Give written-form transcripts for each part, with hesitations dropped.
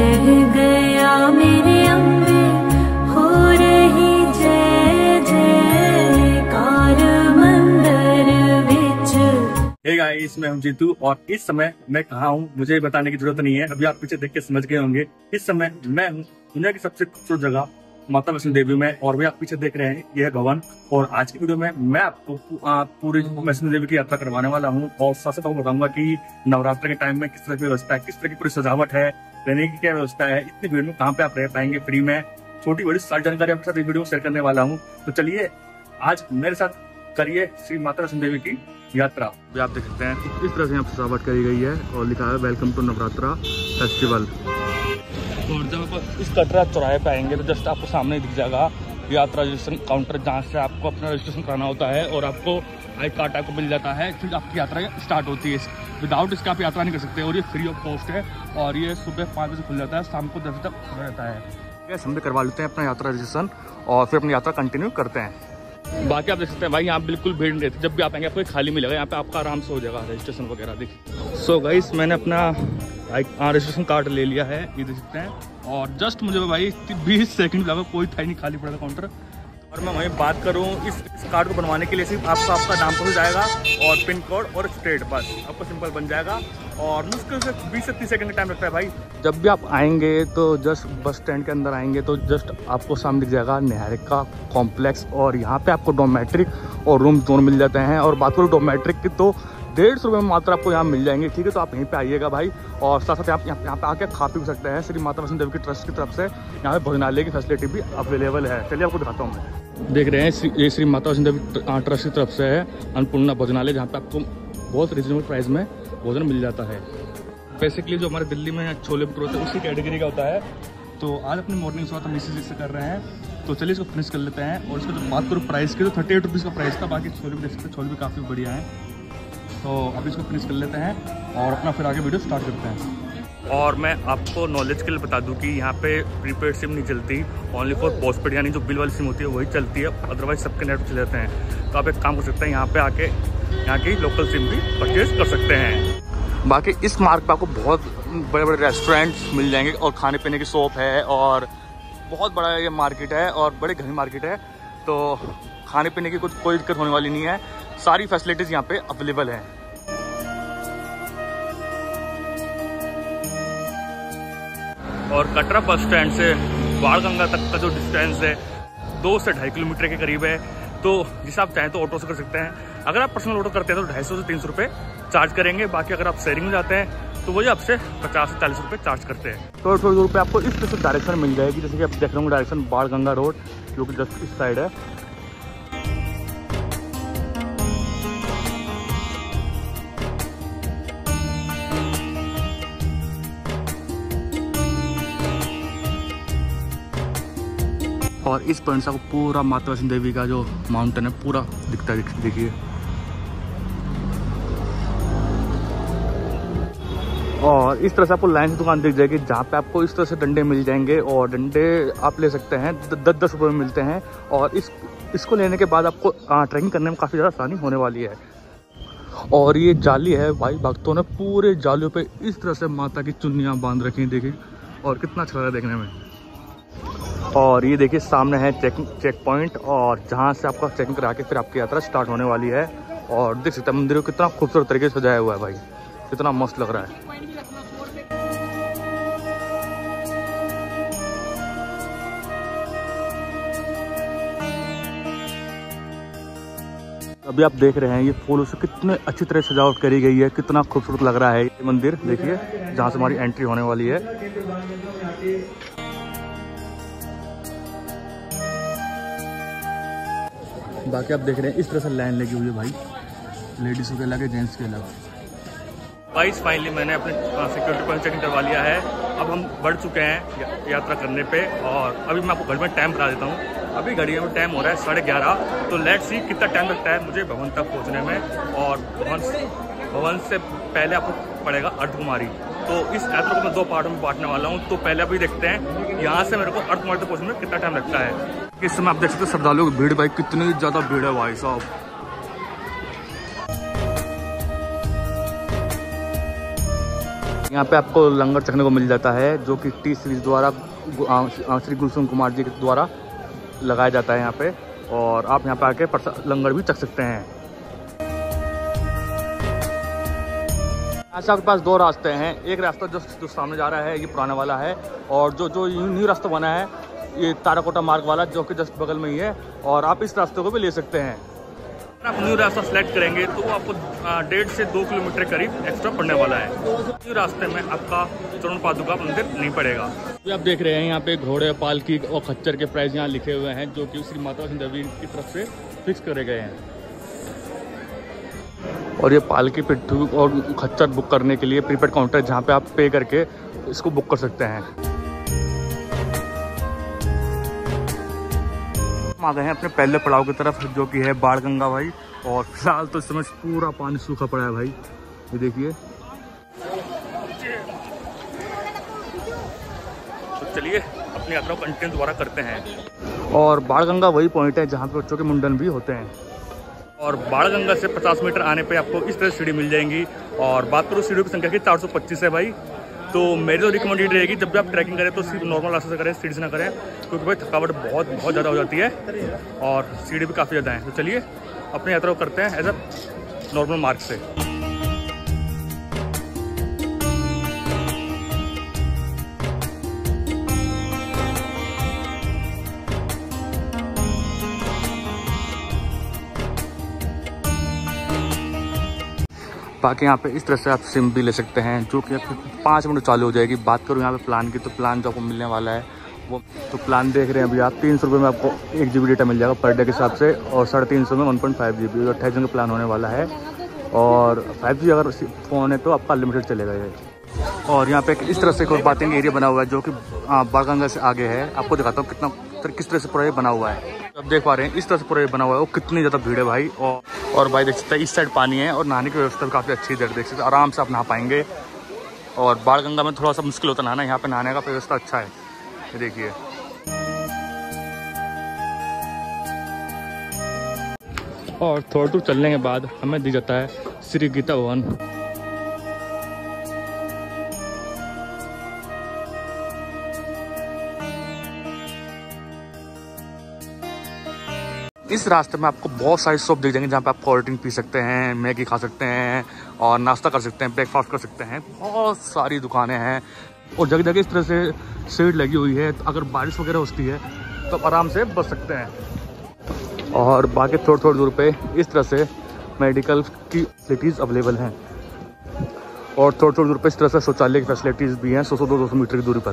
कह गया मेरे अम्बे हो रही जय जयकार मंदिर विच। हे गाइस, मैं हूं जीतू और इस समय मैं कहाँ हूँ मुझे बताने की जरूरत नहीं है, अभी आप पीछे देख के समझ गए होंगे। इस समय मैं हूँ दुनिया की सबसे खूबसूरत जगह माता वैष्णो देवी में, और भी आप पीछे देख रहे हैं यह भवन। और आज की वीडियो में मैं आपको पूरी वैष्णो देवी की यात्रा करवाने वाला हूँ, और साथ साथ आपको बताऊंगा कि नवरात्र के टाइम में किस तरह की व्यवस्था है, किस तरह की पूरी सजावट है, रहने की क्या व्यवस्था है, इतनी भीड़ में कहाँ पे आप रह पाएंगे फ्री में। छोटी बड़ी सारी जानकारी आपके साथ इस वीडियो में शेयर करने वाला हूँ। तो चलिए आज मेरे साथ करिए श्री माता वैष्णो देवी की यात्रा। आप देख सकते हैं इस तरह से यहाँ सजावट करी गई है और लिखा है वेलकम टू नवरात्रा फेस्टिवल। और जब आप इस कटरा चौराहे पे आएंगे तो जस्ट आपको सामने दिख जाएगा यात्रा रजिस्ट्रेशन काउंटर, जहाँ से आपको अपना रजिस्ट्रेशन कराना होता है और आपको आई कार्ड आपको मिल जाता है, फिर आपकी यात्रा स्टार्ट होती है। विदाउट इसका आप यात्रा नहीं कर सकते और ये फ्री ऑफ कॉस्ट है। और ये सुबह 5 बजे खुल जाता है, शाम को 10 बजे तक खुला रहता है। हम भी करवा लेते हैं अपना यात्रा रजिस्ट्रेशन और फिर अपनी यात्रा कंटिन्यू करते हैं। बाकी आप देख सकते हैं भाई यहाँ बिल्कुल भीड़ नहीं रहती, जब भी आप आएंगे आपको खाली मिलेगा, यहाँ पे आपका आराम से हो जाएगा रजिस्ट्रेशन वगैरह। देखिए सो गाइस, मैंने अपना रजिस्ट्रेशन कार्ड ले लिया है, ये देख सकते हैं। और जस्ट मुझे भाई 20 सेकंड लगा, कोई था ही नहीं, खाली पड़ा था काउंटर। और मैं वहीं बात करूं इस कार्ड को बनवाने के लिए सिर्फ आपको आपका नाम पहुँच जाएगा और पिन कोड और स्टेट, बस आपको सिंपल बन जाएगा। और मुश्किल से 20 से 30 सेकंड का टाइम लगता है भाई। जब भी आप आएंगे तो जस्ट बस स्टैंड के अंदर आएंगे तो जस्ट आपको सामने दिख जाएगा निहारिका कॉम्प्लेक्स, और यहाँ पे आपको डोमेट्रिक और रूम दोनों मिल जाते हैं। और बात करूँ डोमेट्रिक की तो 150 रुपये में मात्र आपको यहाँ मिल जाएंगे, ठीक है। तो आप यहीं पे आइएगा भाई, और साथ साथ आप यहाँ पे आके खा पी सकते हैं। श्री माता वैष्णो देवी की ट्रस्ट की तरफ से यहाँ पे भोजनालय की फैसिलिटी भी अवेलेबल है। चलिए आपको दिखाता हूँ मैं। देख रहे हैं ये श्री माता वैष्णो देवी ट्रस्ट की तरफ से है अन्नपूर्णा भोजनालय, जहाँ पे आपको बहुत रिजनेबल प्राइस में भोजन मिल जाता है। बेसिकली जो हमारे दिल्ली में छोले भटूरे होते हैं उसी कैटेगरी का होता है। तो आज अपनी मॉर्निंग शुरुआत हम इसी से कर रहे हैं, तो चलिए इसको फिनिश कर लेते हैं। और इसको जो बात करूँ प्राइस की तो 38 रुपीज़ का प्राइस था, बाकी छोले भी देख सकते हैं, छोले भी काफ़ी बढ़िया हैं। तो अब इसको फिनिश कर लेते हैं और अपना फिर आगे वीडियो स्टार्ट करते हैं। और मैं आपको नॉलेज के लिए बता दूं कि यहाँ पे प्रीपेड सिम नहीं चलती, ओनली फॉर पोस्टपेड यानी जो बिल वाली सिम होती है वही चलती है, अदरवाइज सबके नेट चले जाते हैं। तो आप एक काम कर सकते हैं, यहाँ पे आके यहाँ की लोकल सिम भी परचेज कर सकते हैं। बाकी इस मार्ग पर आपको बहुत बड़े बड़े रेस्टोरेंट्स मिल जाएंगे और खाने पीने की शॉप है, और बहुत बड़ा ये मार्केट है और बड़े घनी मार्केट है। तो खाने पीने की कोई दिक्कत होने वाली नहीं है, सारी फैसिलिटीज यहाँ पे अवेलेबल हैं। और कटरा बस स्टैंड से बाणगंगा तक का जो डिस्टेंस है 2 से 2.5 किलोमीटर के करीब है। तो जिसे आप चाहें तो ऑटो से कर सकते हैं। अगर आप पर्सनल ऑटो करते हैं तो 250 से 300 रुपये चार्ज करेंगे। बाकी अगर आप शेयरिंग में जाते हैं तो वही आपसे 50 से 40 रुपये चार्ज करते हैं। तो थोड़ी दूर पे आपको इस तरह से डायरेक्शन मिल जाएगी, जैसे कि आप देख रहे होंगे डायरेक्शन बाणगंगा रोड, जो कि जस्ट इस साइड है। और इस पॉइंट से आपको पूरा माता वैष्णो देवी का जो माउंटेन है पूरा दिखता है, देखिए। और इस तरह से आपको लाइन से दुकान दिख जाएगी, जहाँ पे आपको इस तरह से डंडे मिल जाएंगे, और डंडे आप ले सकते हैं 10-10 रुपये में मिलते हैं। और इसको लेने के बाद आपको ट्रैकिंग करने में काफ़ी ज़्यादा आसानी होने वाली है। और ये जाली है भाई, भक्तों ने पूरे जालियों पे इस तरह से माता की चुन्नियाँ बांध रखी हैं, देखिए, और कितना अच्छा लग रहा है देखने में। और ये देखिए सामने है चेक पॉइंट, और जहाँ से आपका चेकिंग करा के फिर आपकी यात्रा स्टार्ट होने वाली है। और देख सकते हैं मंदिर को कितना खूबसूरत तरीके से सजाया हुआ है भाई, कितना मस्त लग रहा है। अभी आप देख रहे हैं ये फूलों से कितने अच्छी तरह सजावट करी गई है, कितना खूबसूरत लग रहा है ये मंदिर। देखिए जहाँ से हमारी एंट्री होने वाली है। बाकी आप देख रहे हैं इस तरह से लाइन लगी हुई है भाई, लेडीज़ों के अलग है, जेंट्स के अलग। गाइस फाइनली मैंने अपने सिक्योरिटी पॉइंट चेकिंग करवा लिया है। अब हम बढ़ चुके हैं यात्रा करने पे, और अभी मैं आपको घड़ी में टाइम बता देता हूँ। अभी घड़ी में टाइम हो रहा है 11:30। तो लेट्स सी कितना टाइम लगता है मुझे भवन तक पहुँचने में। और भवन से पहले आपको पड़ेगा अर्धकुमारी। तो इस यात्रा को मैं 2 पार्टों में बांटने वाला हूँ। तो पहले अभी देखते हैं यहाँ से मेरे को अर्धकुमारी तक पहुँचने में कितना टाइम लगता है। इस समय आप देख सकते हैं श्रद्धालुओं की भीड़ भाई, कितनी ज़्यादा भीड़ है भाई साहब। यहाँ पे आपको लंगर चखने को मिल जाता है, जो कि टी सीरीज द्वारा श्री गुलशन कुमार जी के द्वारा लगाया जाता है यहाँ पे। और आप यहाँ पे आके लंगर भी चख सकते हैं। यहाँ से आपके पास दो रास्ते हैं। एक रास्ता जो सामने जा रहा है ये पुराना वाला है, और जो न्यू रास्ता बना है ये ताराकोटा मार्ग वाला, जो कि जस्ट बगल में ही है। और आप इस रास्ते को भी ले सकते हैं। अगर आप न्यू रास्ता सेलेक्ट करेंगे तो वो आपको 1.5 से 2 किलोमीटर करीब एक्स्ट्रा पड़ने वाला है। न्यू रास्ते में आपका चरण पादुका मंदिर नहीं पड़ेगा। तो आप देख रहे हैं यहाँ पे घोड़े, पालकी और खच्चर के प्राइस यहाँ लिखे हुए हैं, जो कि श्री माता वैष्णो देवी की तरफ से फिक्स करे गए हैं। और ये पालकी, पिट्ठू और खच्चर बुक करने के लिए प्रीपेड काउंटर, जहाँ पे आप पे करके इसको बुक कर सकते हैं। हम आ गए हैं अपने पहले पड़ाव की तरफ, जो कि है बाणगंगा भाई। और फिलहाल तो इस समय पूरा पानी सूखा पड़ा है भाई, ये देखिए। तो चलिए अपनी यात्रा को कंटिन्यू दोबारा करते हैं। और बाणगंगा वही पॉइंट है जहाँ पे बच्चों के मुंडन भी होते हैं। और बाणगंगा से 50 मीटर आने पे आपको इस तरह सीढ़ी मिल जाएंगी। और बात करूँ सीढ़ियों की संख्या की, 425 है भाई। तो मेरी तो रिकमेंडेड रहेगी, जब भी आप ट्रैकिंग करें तो सिर्फ नॉर्मल रास्ते से करें, सीढ़ी से ना करें, क्योंकि भाई थकावट बहुत ज़्यादा हो जाती है और सीढ़ी भी काफ़ी ज़्यादा है। तो चलिए अपनी यात्रा को करते हैं एज अ नॉर्मल मार्ग से। बाकी यहाँ पे इस तरह से आप सिम भी ले सकते हैं, जो कि आपको 5 मिनट चालू हो जाएगी। बात करूँ यहाँ पे प्लान की, तो प्लान जो आपको मिलने वाला है वो, तो प्लान देख रहे हैं अभी आप, 300 रुपये में आपको 1 GB डेटा मिल जाएगा पर डे के हिसाब से। और 350 में 1.5 GB, 28 दिन का प्लान होने वाला है। और 5G अगर फ़ोन है तो आपका अनलिमिटेड चलेगा ये। और यहाँ पे इस तरह से एक और बातें एरिया बना हुआ है, जो कि बाणगंगा से आगे है। आपको दिखाता हूँ किस तरह से पूरा ये बना हुआ है। अब देख पा रहे हैं इस तरह से पूरा ये बना हुआ है, वो कितनी ज़्यादा भीड़ है भाई। और भाई देख सकते हैं इस साइड पानी है, और नहाने की व्यवस्था भी काफ़ी अच्छी है। इधर देख सकते हैं आराम से आप नहा पाएंगे। और बाणगंगा में थोड़ा सा मुश्किल होता नहाना, यहाँ पे नहाने का व्यवस्था अच्छा है, ये देखिए। और थोड़ा दूर चलने के बाद हमें दिख जाता है श्री गीता भवन। इस रास्ते में आपको बहुत सारी शॉप दिख जाएंगे, जहाँ पे आप कोल्ड ड्रिंक पी सकते हैं, मैगी खा सकते हैं, और नाश्ता कर सकते हैं, ब्रेकफास्ट कर सकते हैं। बहुत सारी दुकानें हैं, और जगह जगह इस तरह से शेड लगी हुई है, तो अगर बारिश वगैरह होती है तो आराम से बच सकते हैं। और बाकी थोड़ी दूर पे इस तरह से मेडिकल की फैसिलिटीज़ अवेलेबल हैं। और थोड़ी दूर पे इस तरह से शौचालय की फैसिलिटीज़ भी हैं, 100-200 मीटर की दूरी पर।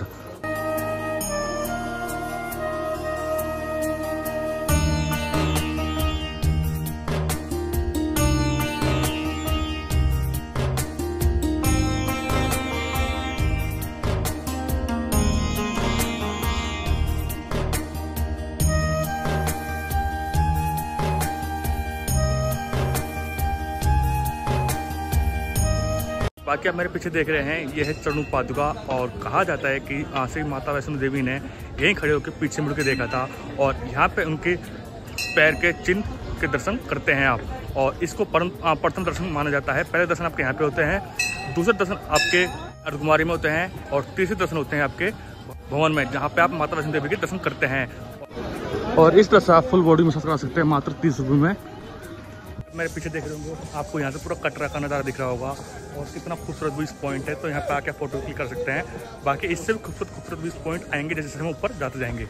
बाकी आप मेरे पीछे देख रहे हैं, ये है चरणू पादुका। और कहा जाता है कि श्री माता वैष्णो देवी ने यहीं खड़े होकर पीछे मुड़ के देखा था, और यहाँ पे उनके पैर के चिन्ह के दर्शन करते हैं आप। और इसको प्रथम दर्शन माना जाता है। पहले दर्शन आपके यहाँ पे होते हैं, दूसरे दर्शन आपके अर्धकुमारी में होते हैं, और तीसरे दर्शन होते हैं आपके भवन में, जहाँ पे आप माता वैष्णो देवी के दर्शन करते हैं। और इस तरह से आप फुल बॉडी मसाज करा सकते हैं मात्र 30 रुपये में। मेरे पीछे देख रहे होंगे, आपको यहाँ से पूरा कटरा का नज़ारा दिख रहा होगा, और कितना खूबसूरत व्यू पॉइंट है। तो यहाँ पे आके फोटो क्लिक कर सकते हैं। बाकी इससे भी खूबसूरत व्यू पॉइंट आएंगे जैसे हम ऊपर जाते जाएंगे।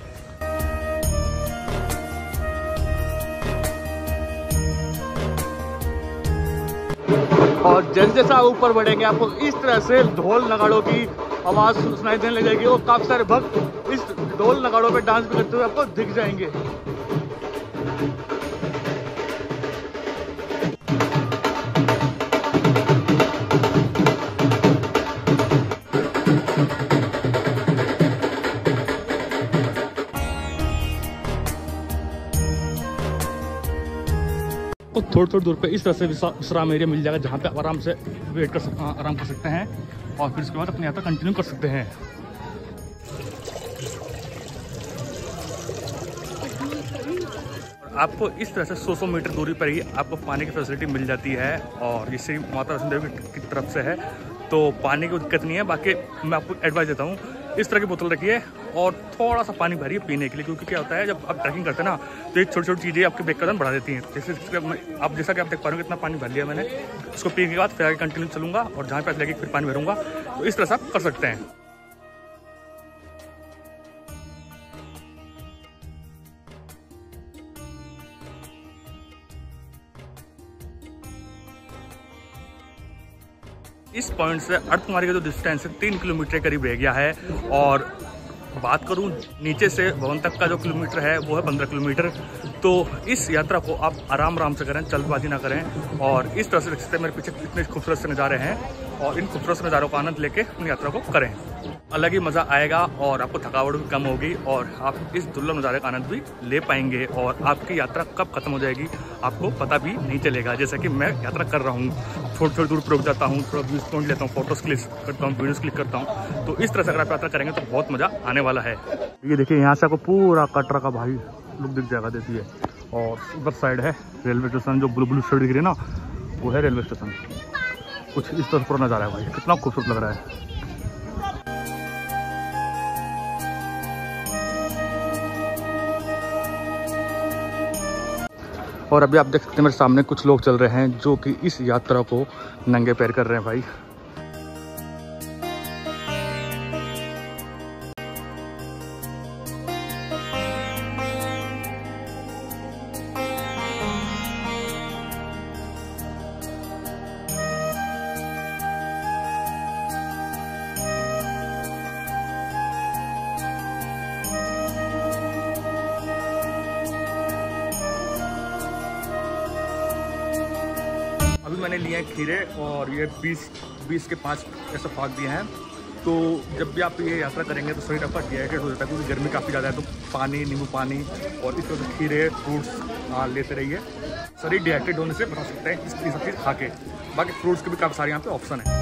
और जैसे जैसे आप ऊपर बढ़ेंगे, आपको इस तरह से ढोल नगाड़ों की आवाज़ सुनाई देने लगेगी, और काफ़ी सारे भक्त इस ढोल नगाड़ों पे डांस भी करते हुए आपको दिख जाएंगे। थोड़ी दूर पे इस तरह से विश्राम एरिया मिल जाएगा, जहाँ पे आप आराम से आराम कर सकते हैं, और फिर उसके बाद अपनी यात्रा कंटिन्यू कर सकते हैं। और आपको इस तरह से 100 मीटर दूरी पर ही आपको पानी की फैसिलिटी मिल जाती है, और ये श्री माता वैष्णो देवी की तरफ से है। तो पानी की दिक्कत नहीं है। बाकी मैं आपको एडवाइस देता हूँ, इस तरह की बोतल रखिए और थोड़ा सा पानी भरिए पीने के लिए, क्योंकि क्या होता है जब आप ट्रैकिंग करते हैं ना तो ये छोटी छोटी चीज़ें आपके वेट का वजन बढ़ा देती हैं। जैसे जैसा कि आप देख पा रहे हो कितना पानी भर लिया मैंने, उसको पीने के बाद फिर आगे कंटिन्यू चलूँगा और जहाँ पे लगे फिर पानी भरूँगा। तो इस तरह से आप कर सकते हैं। इस पॉइंट से अर्धकुमारी का जो डिस्टेंस है 3 किलोमीटर करीब रह गया है। और बात करूं नीचे से भवन तक का जो किलोमीटर है वो है 15 किलोमीटर। तो इस यात्रा को आप आराम से करें, जल्दबाजी ना करें। और इस तरह से देख सकते हैं मेरे पीछे कितने खूबसूरत से नज़ारे हैं, और इन खूबसूरत से नज़ारों का आनंद लेके अपनी यात्रा को करें। अलग ही मज़ा आएगा और आपको थकावट भी कम होगी और आप इस दुर्लभ नज़ारे का आनंद भी ले पाएंगे। और आपकी यात्रा कब खत्म हो जाएगी आपको पता भी नहीं चलेगा। जैसा कि मैं यात्रा कर रहा हूँ, थोड़ी दूर पर रुक जाता हूँ, थोड़ा व्यूज पॉइंट लेता हूँ, फोटोज क्लिक करता हूँ, वीडियोस क्लिक करता हूँ। तो इस तरह से अगर आप यात्रा करेंगे तो बहुत मज़ा आने वाला है। ये देखिए यहाँ से आपको पूरा कटरा का भाई लुक दिख जाएगा, देखिए। और उधर साइड है रेलवे स्टेशन, जो ब्लू शेड दिख रही है ना वो है रेलवे स्टेशन। कुछ इस तरह पूरा नज़ारा है भाई, कितना खूबसूरत लग रहा है। और अभी आप देख सकते हैं मेरे सामने कुछ लोग चल रहे हैं जो कि इस यात्रा को नंगे पैर कर रहे हैं भाई। अभी मैंने लिए हैं खीरे और ये 20 के 5 ऐसा फाग दिए हैं। तो जब भी आप ये यात्रा करेंगे तो शरीर आपका डिहाइड्रेट हो जाता है, क्योंकि गर्मी काफ़ी ज़्यादा है। तो पानी, नींबू पानी और इस तरह से खीरे फ्रूट्स लेते रहिए। शरीर डिहाइड्रेट होने से बचा सकते हैं इस सब चीज़ खा के। बाकी फ्रूट्स के भी काफ़ी सारे यहाँ पे ऑप्शन है।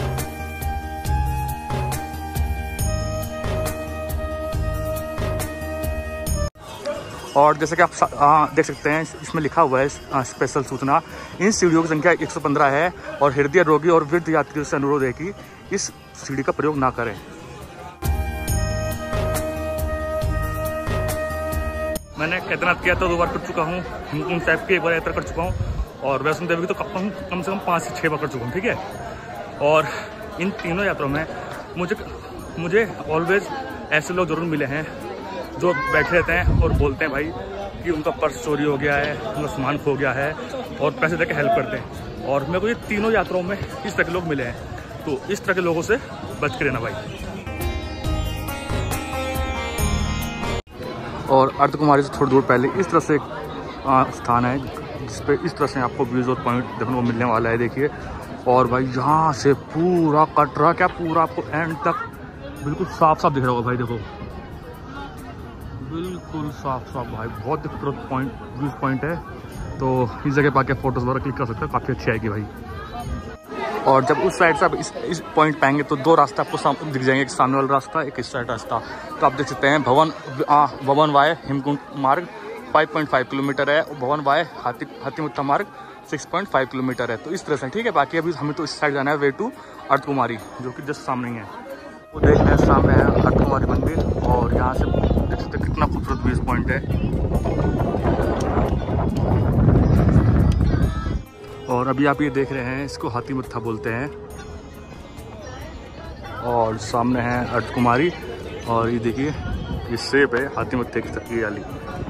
और जैसे कि आप देख सकते हैं इसमें लिखा हुआ है स्पेशल सूचना, इन सीढ़ियों की संख्या 115 है और हृदय रोगी और वृद्ध यात्रियों से अनुरोध है कि इस सीढ़ी का प्रयोग ना करें। मैंने केदारनाथ की यात्रा 2 बार कर चुका हूँ, हेमकुंड साहिब की 1 बार यात्रा कर चुका हूँ और वैष्णो देवी की तो कम से कम 5 से 6 बार कर चुका हूँ, ठीक है। और इन तीनों यात्राओं में मुझे ऑलवेज ऐसे लोग जरूर मिले हैं जो बैठे रहते हैं और बोलते हैं भाई कि उनका पर्स चोरी हो गया है, उनका सामान खो गया है और पैसे देके हेल्प करते हैं। और मेरे को ये तीनों यात्राओं में इस तरह के लोग मिले हैं। तो इस तरह के लोगों से बच के रहना भाई। और अर्धकुमारी से थोड़ी दूर पहले इस तरह से एक स्थान है जिसपे इस तरह से आपको व्यूज और पॉइंट देखने को मिलने वाला है, देखिए। और भाई यहाँ से पूरा कटरा क्या पूरा आपको एंड तक बिल्कुल साफ साफ दिख रहा होगा भाई, देखो बिल्कुल साफ साफ भाई। बहुत खूबसूरत व्यूज पॉइंट है। तो इस जगह पर आके फोटोज वगैरह क्लिक कर सकते हैं, काफ़ी अच्छी आएगी भाई। और जब उस साइड से आप इस पॉइंट पाएंगे तो 2 रास्ते आपको दिख जाएंगे, एक सामने वाला रास्ता, एक इस साइड रास्ता। तो आप देख सकते हैं भवन वाय हेमकुंड मार्ग 5.5 किलोमीटर है, भवन वाय हाथीमुत्था मार्ग 6.5 किलोमीटर है। तो इस तरह से, ठीक है। बाकी अभी हमें तो इस साइड जाना है, वे टू अर्धकुमारी, जो कि जस्ट सामने ही है। वो देख रहे हैं सामने है अर्धकुमारी मंदिर और यहाँ से देख सकते कितना खूबसूरत व्यूज पॉइंट है। और अभी आप ये देख रहे हैं, इसको हाथीमुत्था बोलते हैं। और सामने है अर्धकुमारी और ये देखिए ये सेब है हाथीमुत्थे की वाली।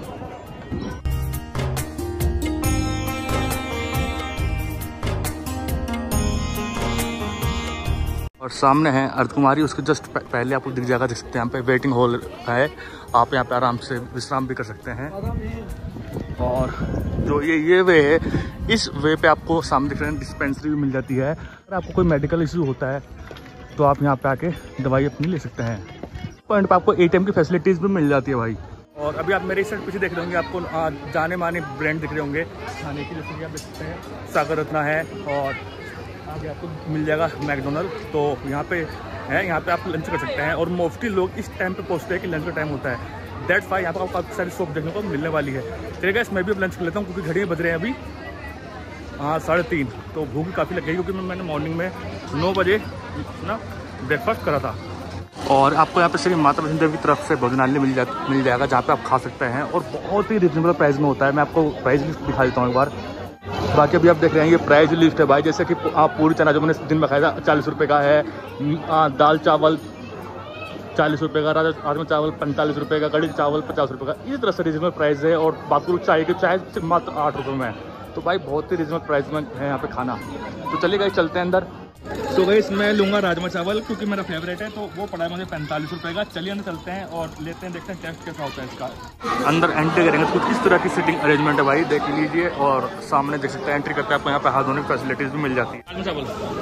और सामने है अर्धकुमारी, उसके जस्ट पहले आपको दिख जाएगा, देख सकते हैं यहाँ पे वेटिंग हॉल है, आप यहाँ पे आराम से विश्राम भी कर सकते हैं। और जो ये वे है, इस वे पे आपको सामने दिख रहे हैं डिस्पेंसरी भी मिल जाती है। अगर आपको कोई मेडिकल इशू होता है तो आप यहाँ पे आके दवाई अपनी ले सकते हैं। पॉइंट पे आपको ATM की फैसिलिटीज़ भी मिल जाती है भाई। और अभी आप मेरे साइड पीछे देख रहे होंगे, आपको जाने माने ब्रांड दिख रहे होंगे खाने की, जैसे कि आप देख सकते हैं सागर रत्ना है और आगे आपको मिल जाएगा मैकडोनल्ड। तो यहाँ पे है, यहाँ पे आप लंच कर सकते हैं। और मोस्टली लोग इस टाइम पे पहुँचते हैं कि लंच का टाइम होता है। दैट्स वाई यहाँ पर आपको काफ़ी सारी शॉप देखने को मिलने वाली है। चलिए गाइस, मैं भी अब लंच कर लेता हूँ क्योंकि घड़ी में बज रहे हैं अभी 3:30। तो भूख काफ़ी लग गई क्योंकि मैंने मॉर्निंग में 9 बजे अपना ब्रेकफास्ट करा था। और आपको यहाँ पे श्री माता वैष्णो देवी की तरफ से भोजनालय मिल जाएगा जहाँ पे आप खा सकते हैं और बहुत ही रिजनेबल प्राइस में होता है। मैं आपको प्राइस लिस्ट दिखा देता हूँ एक बार। बाकी अभी आप देख रहे हैं ये प्राइस लिस्ट है भाई, जैसे कि आप पूरी चना जो मैंने दिन में खाया था 40 रुपये का है, दाल चावल 40 रुपये का, राजमा चावल 45 रुपये का, कड़ी चावल 50 रुपये का, इस तरह से रिजनेबल प्राइस है। और बाकी चाय की चाय सिर्फ मात्र 8 रुपये में है, तो भाई बहुत ही रिजनेबल प्राइस में है यहाँ पे खाना। तो चलिए गाइस चलते हैं अंदर। तो गाइस मैं लूँगा राजमा चावल क्योंकि मेरा फेवरेट है, तो वो पड़ा है मुझे 45 रुपये का। चलिए अंदर चलते हैं और लेते हैं, देखते हैं टेस्ट कैसा होता है इसका। अंदर एंट्री करेंगे तो कुछ इस तरह की सीटिंग अरेंजमेंट है भाई, देख लीजिए। और सामने देख सकते हैं एंट्री करते हैं आपको यहाँ पे हाथ धोने की फैसिलिटीज भी मिल जाती है। राजमा चावल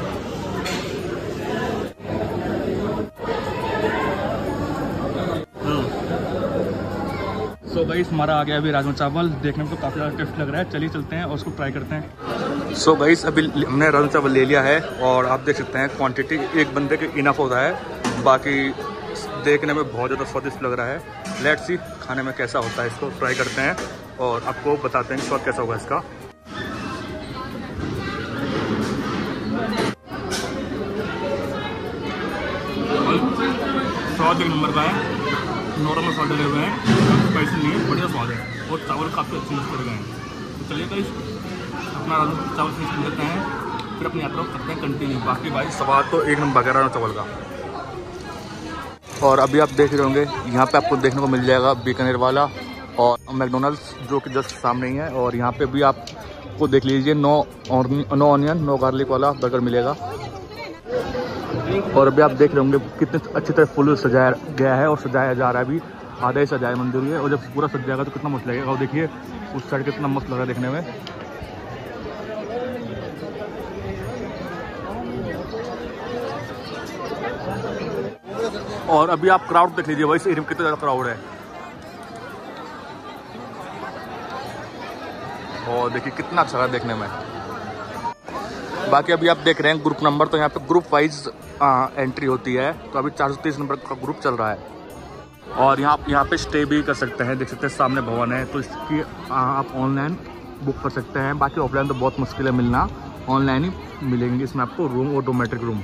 तो गाइस हमारा आ गया अभी राजमा चावल, देखने में तो काफ़ी ज़्यादा टेस्ट लग रहा है। चलिए चलते हैं और उसको ट्राई करते हैं। सो गाइस अभी हमने राजमा चावल ले लिया है और आप देख सकते हैं क्वांटिटी एक बंदे के इनफ होता है, बाकी देखने में बहुत ज़्यादा स्वादिष्ट लग रहा है। लेट्स सी खाने में कैसा होता है, इसको ट्राई करते हैं और आपको बताते हैं स्वाद कैसा होगा इसका। स्वाद एक नंबर का है, नॉर्मल स्वाद लगे हुए हैं, स्पाइसी नहीं है, बढ़िया स्वाद है और चावल काफ़ी अच्छे यूज़ कर गए हैं। तो चलिए गाइस अपना चावल फिनिश कर लेते हैं, फिर अपनी यात्रा करते हैं कंटिन्यू। बाकी भाई स्वाद तो एक नंबर का चावल का। और अभी आप देख रहे होंगे यहाँ पे आपको देखने को मिल जाएगा बीकानेर वाला और मैकडोनल्ड्स जो कि जस्ट सामने ही है। और यहाँ पे भी आपको देख लीजिए नो ऑनियन नो गार्लिक वाला बर्गर मिलेगा। और अभी आप देख रहे होंगे कितने अच्छी तरह फुल सजाया गया है और सजाया जा रहा है, अभी आधा ही सजाया मंदिर है और जब पूरा सज जाएगा तो कितना मस्त लगेगा। और देखिए उस साइड कितना मस्त लग रहा है देखने में। और अभी आप क्राउड देख लीजिए भाई, इस एरिया में कितना ज़्यादा क्राउड है और देखिए कितना अच्छा है देखने में। बाकी अभी आप देख रहे हैं ग्रुप नंबर, तो यहाँ पे ग्रुप वाइज एंट्री होती है। तो अभी 430 नंबर का ग्रुप चल रहा है और यहाँ पे स्टे भी कर सकते हैं, देख सकते हैं सामने भवन है, तो इसकी आप ऑनलाइन बुक कर सकते हैं। बाकी ऑफलाइन तो बहुत मुश्किल है मिलना, ऑनलाइन ही मिलेंगे इसमें आपको रूम और डोमेट्रिक रूम।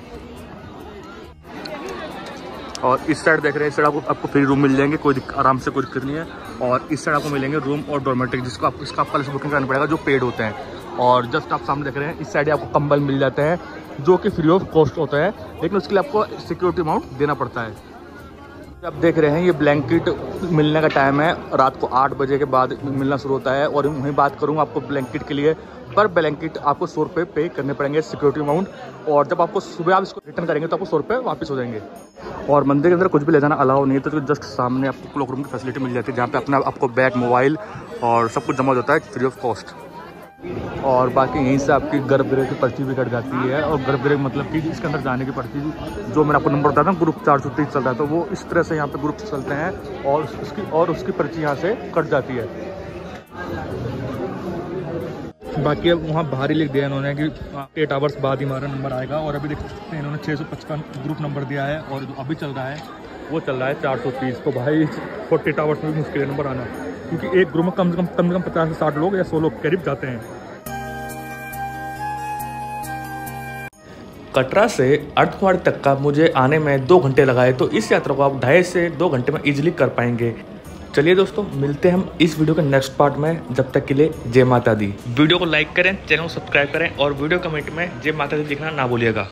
और इस साइड देख रहे हैं, इस साइड आपको फ्री रूम मिल जाएंगे, कोई आराम से कोई दिक्कत नहीं है। और इस साइड आपको मिलेंगे रूम और डोमेट्रिक, जिसको आप इसका पहले से बुकिंग करना पड़ेगा, जो पेड होते हैं। और जस्ट आप सामने देख रहे हैं इस साइड आपको कंबल मिल जाते हैं जो कि फ्री ऑफ कॉस्ट होता है, लेकिन उसके लिए आपको सिक्योरिटी अमाउंट देना पड़ता है। आप देख रहे हैं ये ब्लैंकेट मिलने का टाइम है, रात को 8 बजे के बाद मिलना शुरू होता है। और वहीं बात करूँ आपको ब्लैंकेट के लिए, पर ब्लैंकेट आपको 100 रुपये पे करने पड़ेंगे सिक्योरिटी अमाउंट। और जब आपको सुबह आप इसको रिटर्न करेंगे तो आपको 100 रुपये वापस हो जाएंगे। और मंदिर के अंदर कुछ भी ले जाना अलाउ नहीं है, तो जस्ट सामने आपको क्लॉक रूम की फैसिलिटी मिल जाती है, जहाँ पे अपना आपको बैग मोबाइल और सब कुछ जमा हो जाता है फ्री ऑफ कॉस्ट। और बाकी यहीं से आपकी गर्भगृह की पर्ची भी कट जाती है। और गर्भगृह मतलब कि इसके अंदर जाने की पर्ची जो मैंने आपको नंबर बताया था, ग्रुप 430 चल रहा है, तो वो इस तरह से यहाँ पे ग्रुप चलते हैं और उसकी पर्ची यहाँ से कट जाती है। बाकी अब वहाँ बाहर ही लिख दिया इन्होंने कि 8 आवर्स बाद ही हमारा नंबर आएगा। और अभी देख सकते हैं इन्होंने 655 ग्रुप नंबर दिया है और जो अभी चल रहा है वो चल रहा है 430। तो भाई 48 आवर्स में भी मुश्किल है नंबर आना, क्योंकि एक ग्रुप में कम से कम 50 से 60 लोग या 100 लोग करीब जाते हैं। कटरा से अर्धकुंवारी तक का मुझे आने में 2 घंटे लगाए, तो इस यात्रा को आप 2.5 से 2 घंटे में इजीली कर पाएंगे। चलिए दोस्तों मिलते हैं हम इस वीडियो के नेक्स्ट पार्ट में, जब तक के लिए जय माता दी। वीडियो को लाइक करें, चैनल को सब्सक्राइब करें और वीडियो कमेंट में जय माता दी लिखना ना भूलिएगा।